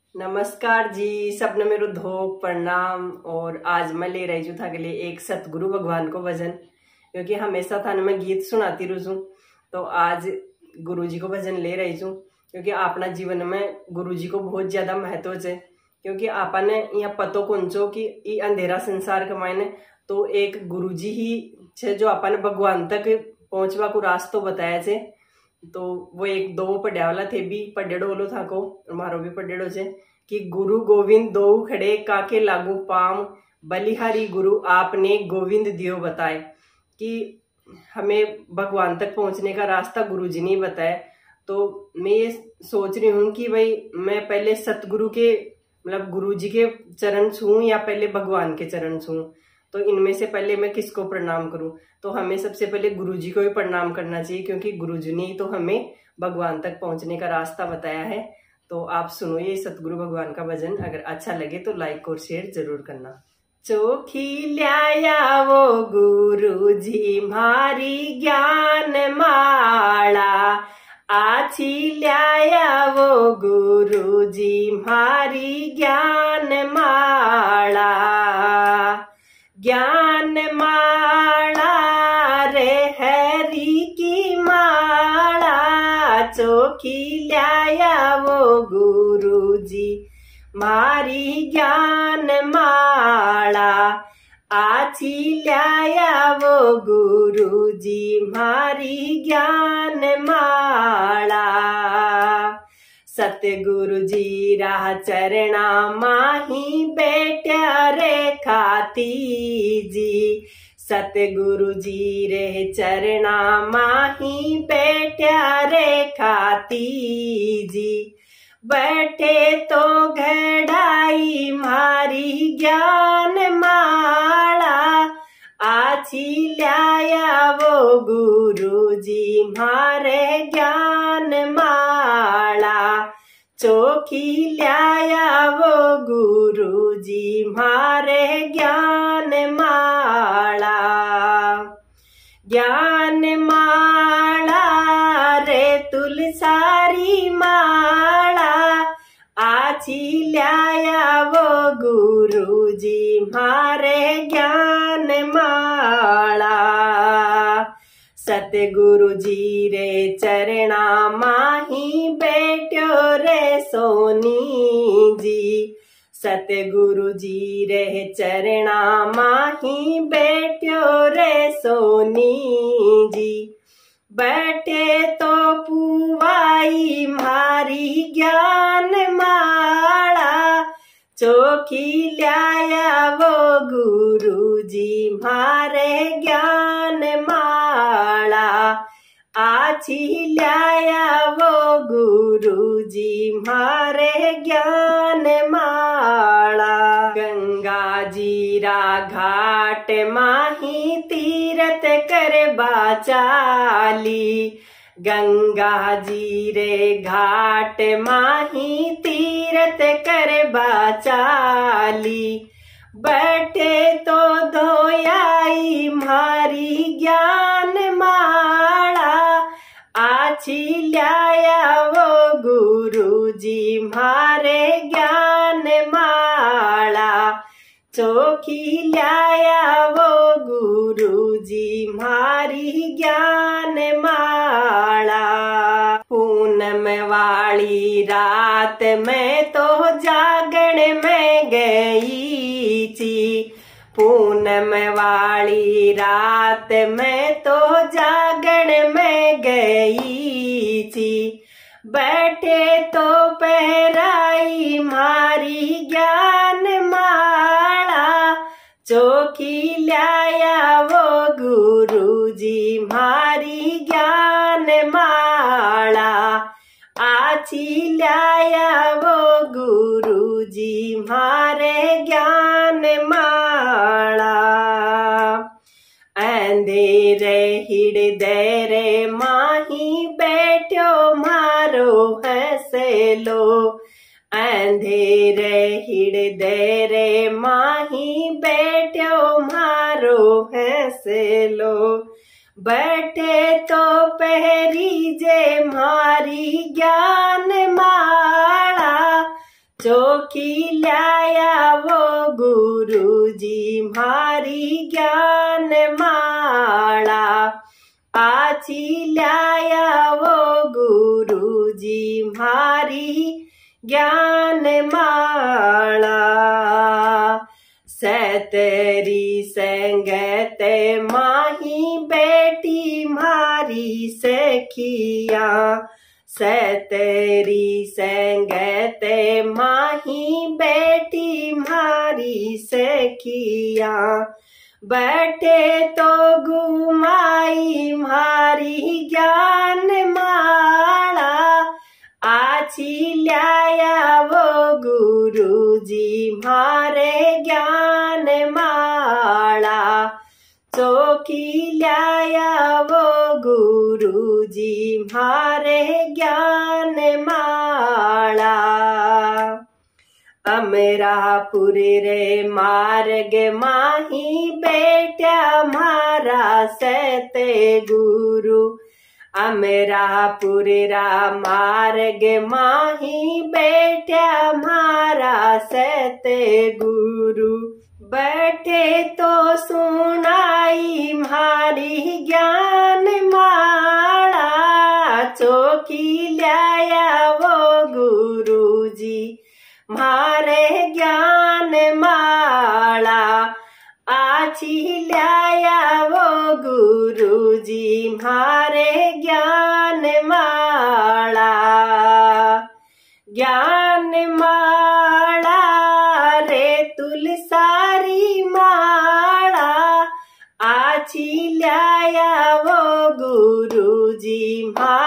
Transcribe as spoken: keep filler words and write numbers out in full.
नमस्कार जी, सबने मेरो धोक प्रणाम। और आज मैं ले रही हूँ था के लिए एक सतगुरु भगवान को भजन, क्योंकि हमेशा थाने मैं गीत सुनाती रहूँ। तो आज गुरु जी को भजन ले रही हूँ, क्योंकि अपना जीवन में गुरु जी को बहुत ज्यादा महत्व है। क्योंकि आपने यहाँ पतो कौन चो कि ये अंधेरा संसार के मायने तो एक गुरु जी ही छे जो आपने भगवान तक पहुंचवा को रास्तो बताया छे। तो वो एक दो पढ़िया वाला थे भी पढ़ेड़ो वालो था को मारो भी पढ़ेड़ो छे कि गुरु गोविंद दो खड़े काके लागू पाम, बलिहारी गुरु आपने गोविंद दियो बताए। कि हमें भगवान तक पहुंचने का रास्ता गुरु जी ने बताया। तो मैं ये सोच रही हूँ कि भाई मैं पहले सतगुरु के मतलब गुरु जी के चरण छूं या पहले भगवान के चरण छूं। तो इनमें से पहले मैं किसको प्रणाम करूं? तो हमें सबसे पहले गुरु जी को ही प्रणाम करना चाहिए, क्योंकि गुरु जी ने ही तो हमें भगवान तक पहुंचने का रास्ता बताया है। तो आप सुनो ये सतगुरु भगवान का भजन। अगर अच्छा लगे तो लाइक और शेयर जरूर करना। चोखी ल्याया वो गुरु जी मारी ज्ञान माला, आछी ल्याया वो गुरु जी मारी ज्ञान माला। ज्ञान माला रे हरि की माला, चोखी ल्याया वो गुरु जी मारी ज्ञान माला, आछी ल्याया वो गुरु जी मारी ज्ञान माला। सतगुरु जी राह चरणा माही बेट्या रे खाती जी, सतगुरु जी रे चरणा माही बेट्या रे खाती जी। बैठे तो घड़ाई मारी ज्ञान माला, आछी ल्याया वो गुरु जी मारे ज्ञान माला। चोखी ल्याया वो गुरु जी मारे ज्ञान माला। ज्ञान माला रे तुलसारी माला, आछी ल्याया वो गुरु जी मारे ज्ञान माला। सतगुरु जी रे चरणा माही बेट्यो रे सोनी जी, सतगुरु जी रे चरणा माही बेट्यो रे सोनी जी। बैठे तो पुवाई मारी ज्ञान माला, चोखी ल्याया वो गुरु जी मारे ज्ञान माला, आछी ल्याया वो गुरु जी मारे ज्ञान माला। गंगा जीरा घाट माही तीरथ कर बाचाली, गंगा जी रे घाट माही तीरथ कर बाचाली। बैठे तो धोयाई मारी ज्ञान माला, आछी ल्याया वो गुरु जी मारे ज्ञान माला। चोखी ल्याया वो गुरु जी मारी ज्ञान माला। पूनम वाली रात में तो जागण में गई थी, पूनम वाली रात में तो जागण में गई थी। बैठे तो पहराई मारी ज्ञान माला, चोखी ल्याया वो गुरु जी मारी ज्ञान माला, आछी ल्याया वो गुरु जी मारे ज्ञान माला। अंधेरे हृदय रे माही बैठो मारो हंसलो, अंधेरे हृदय रे माही बैठो मारो हंसलो। बैठे तो पहरी जे मारी ज्ञान माला, चोखी लाया वो गुरुजी म्हारी ज्ञान माला, आची लाया वो गुरुजी म्हारी ज्ञान माला। सतरी संगत माही बेटी म्हारी सखिया, सतरी संगत माही बेटी म्हारी सखिया। बैठे तो घुमाई म्हारी ज्ञान माला, आची लाया वो गुरुजी म्हारे ज्ञान माला, चोखी लाया वो गुरुजी म्हारे ज्ञान माला। अमरापुर रे मार्ग माही बेटा म्हारा सते गुरु, अमरापुर रा मार्ग माही बेटा म्हारा सते गुरु। बैठे तो सुनाई म्हारी ज्ञान माला, चोखी लाया वो गुरुजी म्हारे ज्ञान माला, आची लाया वो गुरुजी म्हारे ज्ञान माला। ज्ञान माला रे तुलसारी माला, आची लाया वो गुरुजी म्हारे